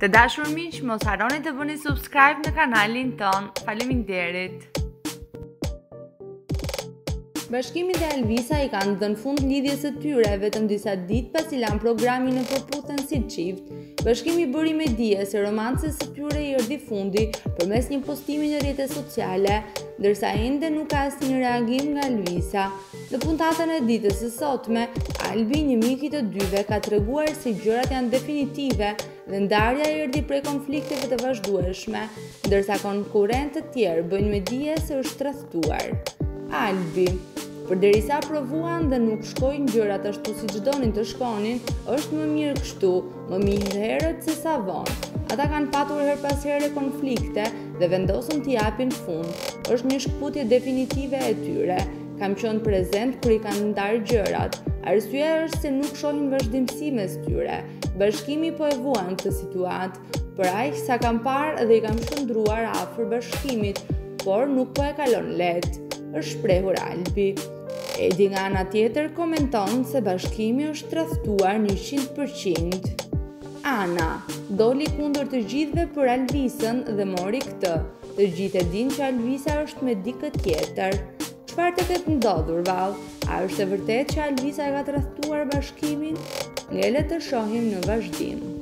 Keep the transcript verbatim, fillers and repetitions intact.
Të dashur miq, mos harroni të bëni subscribe në kanalin ton. Faleminderit. Bashkimi dhe Alvisa i kanë dhënë fund lidhjes së tyre vetëm disa ditë pasi lanë programin në përputhen si çift. Bashkimi bëri me dije se romancës së tyre i erdhi fundi përmes një postimi në rrjetet sociale, ndërsa ende nuk ka asnjë reagim nga Alvisa. Në puntatën e ditës së sotme, Albi, një mik i të dyve, ka treguar se gjërat janë definitive dhe ndarja erdhi prej konflikteve të vazhdueshme, ndërsa konkurrentë të tjerë bëjnë me dije se është tradhtuar. Albi: përderisa provuan dhe nuk shkojnë gjërat ashtu siç donin të shkonin, është më mirë kështu, më mirë herët se sa vonë. Ata kanë patur her pas here konflikte dhe vendosën t'i japin fund. Është një shkputje definitive e tyre. Kam qenë prezent kur i kanë ndarë gjërat. Arsyeja është se nuk shohin vazhdimsi mes tyre. Bashkimi po e vuan këtë situatë, për aq sa kam parë dhe i kam shndruar afër bashkimit, por nuk po e kalon lehtë, është shprehur Albi. Edi nga ana tjetër komenton se bashkimi është tradhtuar njëqind përqind. Ana doli kundër të gjithëve për Alvisën dhe mori këtë. Të gjithë e dinë që Alvisa është me dikë tjetër. Çfarë të ketë ndodhur vallë? A është e vërtetë që Alvisa e ka tradhtuar bashkimin? Ngele të shohim në vazhdim.